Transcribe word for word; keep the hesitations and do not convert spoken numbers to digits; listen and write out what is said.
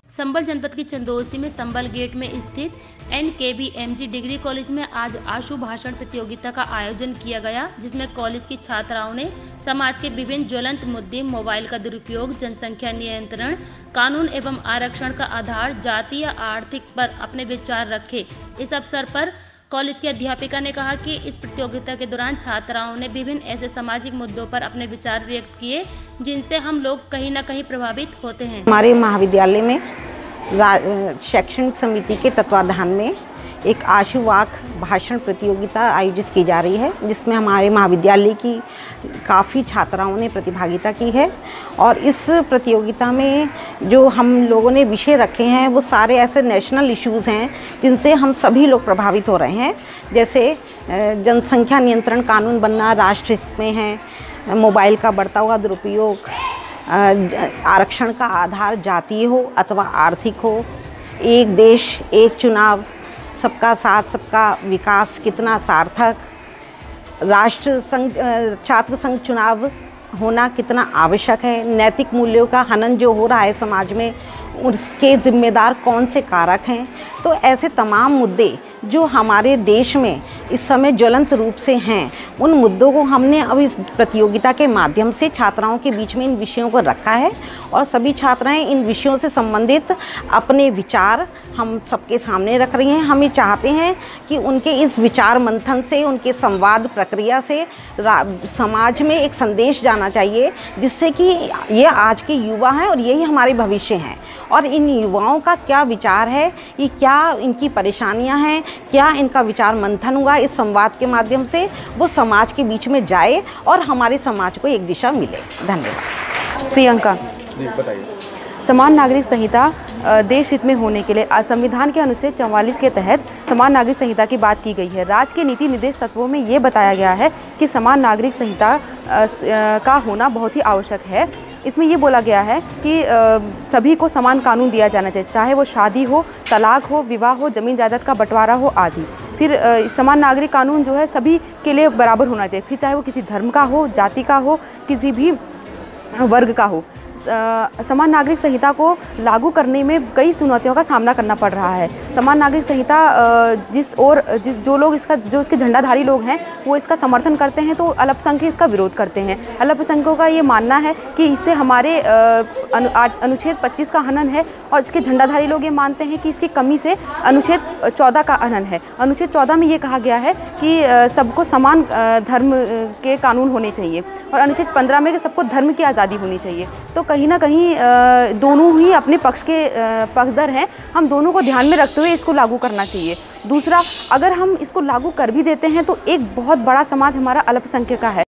संबल जनपद की चंदौसी में संबल गेट में स्थित N K B M G degree college में आज आशु भाषण प्रतियोगिता का आयोजन किया गया, जिसमें कॉलेज की छात्राओं ने समाज के विभिन्न ज्वलंत मुद्दे, मोबाइल का दुरुपयोग, जनसंख्या नियंत्रण, कानून एवं आरक्षण का आधार, जाति या आर्थिक पर अपने विचार रखे। इस अवसर पर कॉलेज की अध्यापिका ने कहा कि इस प्रतियोगिता के दौरान छात्राओं ने विभिन्न ऐसे सामाजिक मुद्दों पर अपने विचार व्यक्त किए जिनसे हम लोग कहीं ना कहीं प्रभावित होते हैं। हमारे महाविद्यालय में शैक्षणिक समिति के तत्वाधान में एक आशुवाक भाषण प्रतियोगिता आयोजित की जा रही है, जिसमें हमारे महाविद्यालय की काफ़ी छात्राओं ने प्रतिभागिता की है। और इस प्रतियोगिता में जो हम लोगों ने विषय रखे हैं वो सारे ऐसे नेशनल इश्यूज़ हैं जिनसे हम सभी लोग प्रभावित हो रहे हैं, जैसे जनसंख्या नियंत्रण कानून बनना राष्ट्र हित में है, मोबाइल का बढ़ता हुआ दुरुपयोग, आरक्षण का आधार जातीय हो अथवा आर्थिक हो, एक देश एक चुनाव, सबका साथ सबका विकास कितना सार्थक, राष्ट्र संघ छात्र संघ चुनाव होना कितना आवश्यक है, नैतिक मूल्यों का हनन जो हो रहा है समाज में उसके जिम्मेदार कौन से कारक हैं। तो ऐसे तमाम मुद्दे जो हमारे देश में इस समय ज्वलंत रूप से हैं, उन मुद्दों को हमने अब इस प्रतियोगिता के माध्यम से छात्राओं के बीच में इन विषयों को रखा है और सभी छात्राएं इन विषयों से संबंधित अपने विचार हम सबके सामने रख रही हैं। हम ये चाहते हैं कि उनके इस विचार मंथन से, उनके संवाद प्रक्रिया से समाज में एक संदेश जाना चाहिए, जिससे कि ये आज के युवा हैं और यही हमारे भविष्य हैं और इन युवाओं का क्या विचार है, ये क्या इनकी परेशानियां हैं, क्या इनका विचार मंथन हुआ इस संवाद के माध्यम से वो समाज के बीच में जाए और हमारे समाज को एक दिशा मिले। धन्यवाद। प्रियंका जी बताइए। समान नागरिक संहिता देश हित में होने के लिए संविधान के अनुच्छेद चौवालीस के तहत समान नागरिक संहिता की बात की गई है। राज्य के नीति निर्देश तत्वों में ये बताया गया है कि समान नागरिक संहिता का होना बहुत ही आवश्यक है। इसमें ये बोला गया है कि सभी को समान कानून दिया जाना चाहिए, चाहे वो शादी हो, तलाक हो, विवाह हो, जमीन जायदाद का बंटवारा हो आदि। फिर समान नागरिक कानून जो है सभी के लिए बराबर होना चाहिए, फिर चाहे वो किसी धर्म का हो, जाति का हो, किसी भी वर्ग का हो। समान नागरिक संहिता को लागू करने में कई चुनौतियों का सामना करना पड़ रहा है। समान नागरिक संहिता जिस और जिस जो लोग इसका जो इसके झंडाधारी लोग हैं वो इसका समर्थन करते हैं, तो अल्पसंख्यक इसका विरोध करते हैं। अल्पसंख्यकों का ये मानना है कि इससे हमारे अनु, अनुच्छेद पच्चीस का हनन है और इसके झंडाधारी लोग ये मानते हैं कि इसकी कमी से अनुच्छेद चौदह का हनन है। अनुच्छेद चौदह में ये कहा गया है कि सबको समान धर्म के कानून होने चाहिए और अनुच्छेद पंद्रह में सबको धर्म की आज़ादी होनी चाहिए। तो कहीं ना कहीं दोनों ही अपने पक्ष के पक्षधर हैं, हम दोनों को ध्यान में रखते हुए इसको लागू करना चाहिए। दूसरा, अगर हम इसको लागू कर भी देते हैं तो एक बहुत बड़ा समाज हमारा अल्पसंख्यक का है।